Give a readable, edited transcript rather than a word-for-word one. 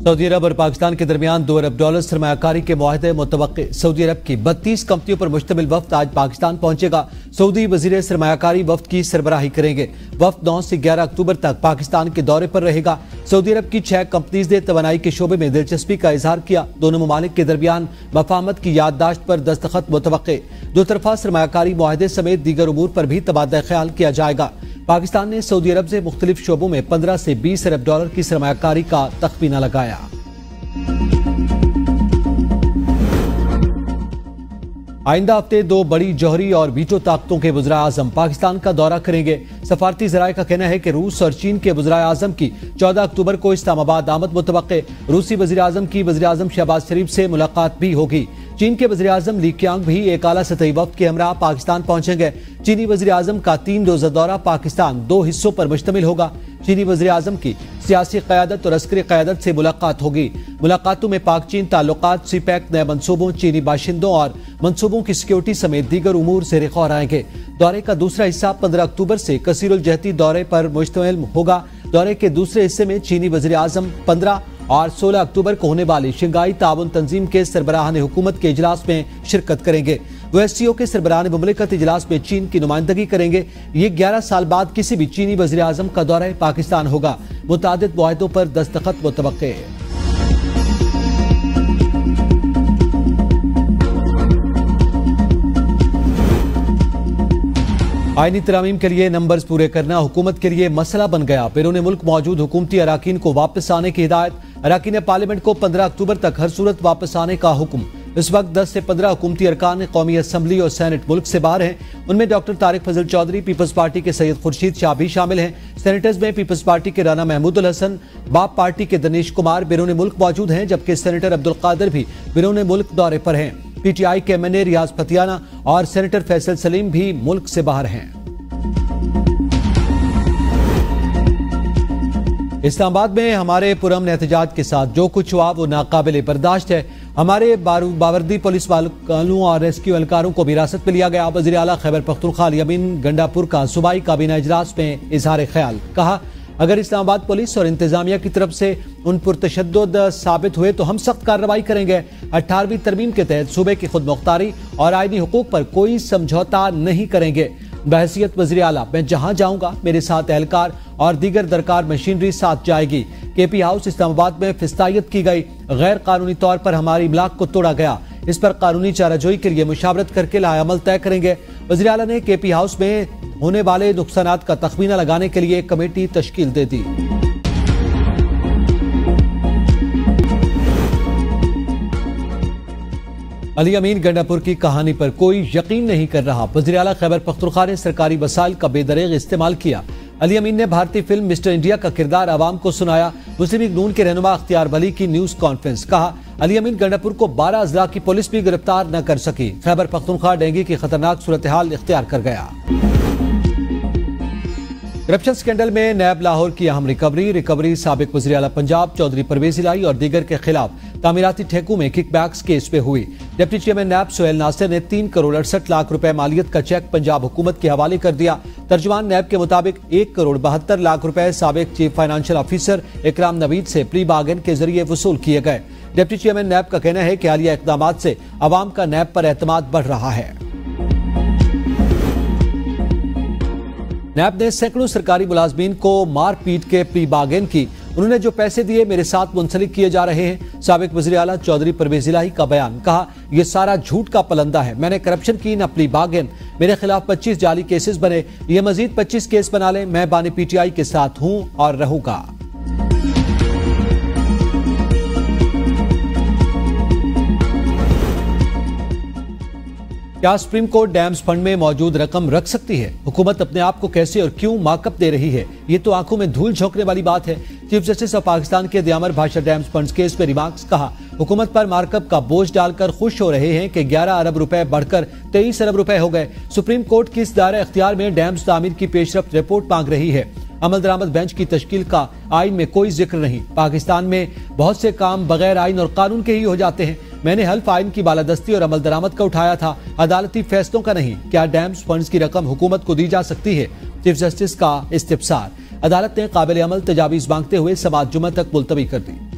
Saudi अरब और पाकिस्तान के दरमियान $2 अरब सरमायाकारी के मुआहदे मुतवक्के। सऊदी अरब की 32 कंपनियों पर मुश्तमिल वफ्द आज पाकिस्तान पहुंचेगा। सऊदी वजीर सरमायाकारी वफ्द की सरबराही करेंगे। वफ्द 9 से 11 अक्टूबर तक पाकिस्तान के दौरे पर रहेगा। सऊदी अरब की 6 कंपनीज ने तवानाई के शोबे में दिलचस्पी का इजहार किया। दोनों ममालिक के दरमियान मफाहमत की याददाश्त पर दस्तखत मुतवक्के। दो तरफा सरमायाकारी मुआहदे समेत दीगर उमूर पर भी तबादला ख्याल किया जाएगा। पाकिस्तान ने सऊदी अरब से मुख्तलिफ शोबों में $15 से $20 अरब की सरमायाकारी का तखमीना लगाया। आइंदा हफ्ते 2 बड़ी जौहरी और वीटो ताकतों के वज़ीर आज़म पाकिस्तान का दौरा करेंगे। सफारती ज़राए का कहना है कि रूस और चीन के वज़ीर आज़म की 14 अक्टूबर को इस्लामाबाद आमद मुतवक्के। रूसी वज़ीर आज़म की वज़ीर आज़म शहबाज शरीफ से मुलाकात भी होगी। चीन के वज़ीर आज़म ली कियांग भी एक आला सतही वफ्द के हमरा पाकिस्तान पहुंचेंगे। चीनी वज़ीर आज़म का 3 रोज़ा दौरा पाकिस्तान 2 हिस्सों पर मुश्तमिल होगा। चीनी वज़ीर आज़म की सियासी क़यादत और अस्करी क़यादत से मुलाकात होगी। मुलाकातों में पाक चीन ताल्लुकात, सीपैक, नए मनसूबों, चीनी बाशिंदों और मनसूबों की सिक्योरिटी समेत दीगर उमूर ज़ेर गौर आएंगे। दौरे का दूसरा हिस्सा 15 अक्टूबर से कसीरुल जहती दौरे पर मुश्तमिल होगा। दौरे के दूसरे हिस्से में चीनी वज़ीर आज़म 15 और 16 अक्टूबर को होने वाली शंघाई ताउन तंजीम के सरबराहान हुकूमत के इजलास में शिरकत करेंगे। वो एससीओ के सरबराहान मुमलिकत इजलास में चीन की नुमाइंदगी करेंगे। ये 11 साल बाद किसी भी चीनी वज़ीर आज़म का दौरा पाकिस्तान होगा। मुतादिद मुआहदों पर दस्तखत मुतवक्के। आईनी तरामीम के लिए नंबर्स पूरे करना हुकूमत के लिए मसला बन गया। बैरून मुल्क मौजूद हुकूमती अराकीन को वापस आने की हिदायत। अराकीन पार्लियामेंट को 15 अक्टूबर तक हर सूरत वापस आने का हुक्म। इस वक्त 10 से 15 हुकूमती अरकान कौमी असम्बली और सेनेट मुल्क से बाहर हैं। उनमें doctor Tariq Fazal Chaudhry, People's Party के सैयद खुर्शीद शाह भी शामिल हैं। सेनेटर्स में पीपल्स पार्टी के राना महमूदुल हसन, बाप पार्टी के दनीश कुमार बैरून मुल्क मौजूद हैं, जबकि सेनेटर अब्दुल कादिर भी बैरून मुल्क दौरे पर हैं। PTI के MNA रियाज फतियाना और सेनेटर फैसल सलीम भी मुल्क से बाहर हैं। इस्लामाबाद में हमारे पुरअमन एहतजाज के साथ जो कुछ हुआ वो नाकाबिले बर्दाश्त है। हमारे बावर्दी पुलिस वालों और रेस्क्यू एहलकारों को भी हिरासत में लिया गया। वज़ीर आला खैबर पख्तूनख्वा अली अमीन गंडापुर का सूबाई काबीना इजलास में इजहार ख्याल। कहा, अगर इस्लामाबाद पुलिस और इंतजामिया की तरफ से उन पर तशद्दुद साबित हुए तो हम सख्त कार्रवाई करेंगे। 18वीं तरमीम के तहत सूबे की खुद मुख्तारी और आईनी हुकूक पर कोई समझौता नहीं करेंगे। बहैसियत वज़ीर आला मैं जहां जाऊंगा मेरे साथ एहलकार और दीगर दरकार मशीनरी साथ जाएगी। KP हाउस इस्लामाबाद में फिस्तायत की गई। गैर कानूनी तौर पर हमारी इमलाक को तोड़ा गया। इस पर कानूनी चाराजोई के लिए मुशावरत करके लाएअमल तय करेंगे। वज़ीर आला ने KP हाउस में होने वाले नुकसानात का तखमीना लगाने के लिए एक कमेटी तश्कील दे दी। अली अमीन गंडापुर की कहानी पर कोई यकीन नहीं कर रहा। वज़ीर आला खैबर पख्तूनख्वा ने सरकारी वसाइल का बेदरेग इस्तेमाल किया। अली अमीन ने भारतीय फिल्म मिस्टर इंडिया का किरदार आवाम को सुनाया। मुस्लिम लीग नून के रहनुमा अख्तियार वली की न्यूज कॉन्फ्रेंस। कहा, अली अमीन गंडापुर को 12 अजला की पुलिस भी गिरफ्तार न कर सकी। खैबर पख्तूनख्वा डेंगू की खतरनाक सूरत हाल इख्तियार कर गया। करप्शन स्कैंडल में नैब लाहौर की अहम रिकवरी साबिक वज़ीर आला पंजाब चौधरी परवेज इलाही और दीगर के खिलाफ तामीराती ठेकों में किकबैक्स केस पे हुई। Deputy chairman NAB Suhail Nasir ने 3 करोड़ 68 लाख रुपए मालियत का चेक पंजाब हुकूमत के हवाले कर दिया। तर्जुमान नैब के मुताबिक 1 करोड़ 72 लाख रुपए साबिक चीफ फाइनेंशियल ऑफिसर इकराम नवीद से प्री बार्गेन के जरिए वसूल किए गए। डिप्टी चेयरमैन नैब का कहना है कि हालिया इकदाम से अवाम का नैब पर एतमाद बढ़ रहा है। नैब ने सैकड़ों सरकारी मुलाजमीन को मार पीट के प्री बार्गेन की। उन्होंने जो पैसे दिए मेरे साथ मुंसलिक किए जा रहे हैं। साबिक वज़ीर आला चौधरी परवेज इलाही का बयान। कहा, यह सारा झूठ का पलंदा है। मैंने करप्शन की न प्री बार्गेन। मेरे खिलाफ 25 जाली केसेस बने। ये मजीद 25 केस बना ले। मैं बानी PTI के साथ हूं और रहूंगा। क्या सुप्रीम कोर्ट डैम्स फंड में मौजूद रकम रख सकती है? हुकूमत अपने आप को कैसे और क्यों मार्कअप दे रही है? ये तो आंखों में धूल झोंकने वाली बात है। चीफ जस्टिस ऑफ पाकिस्तान के Diamer Bhasha dams fund case में रिमार्क्स। कहा, हुकूमत पर मार्कअप का बोझ डालकर खुश हो रहे हैं कि 11 अरब रुपए बढ़कर 23 अरब रुपए हो गए। सुप्रीम कोर्ट की इस दायरे इख्तियार में डैम्स तामीर की पेशरफ्त रिपोर्ट मांग रही है। अमल दरामद बेंच की तश्कील का आइन में कोई जिक्र नहीं। पाकिस्तान में बहुत से काम बगैर आइन और कानून के ही हो जाते हैं। मैंने हल्फ आइन की बालादस्ती और अमल दरामद का उठाया था, अदालती फैसलों का नहीं। क्या डैम्स फंड्स की रकम हुकूमत को दी जा सकती है? चीफ जस्टिस का इस्तिफसार। अदालत ने काबिल अमल तजावीज मांगते हुए समाअत जुमा तक मुलतवी कर दी।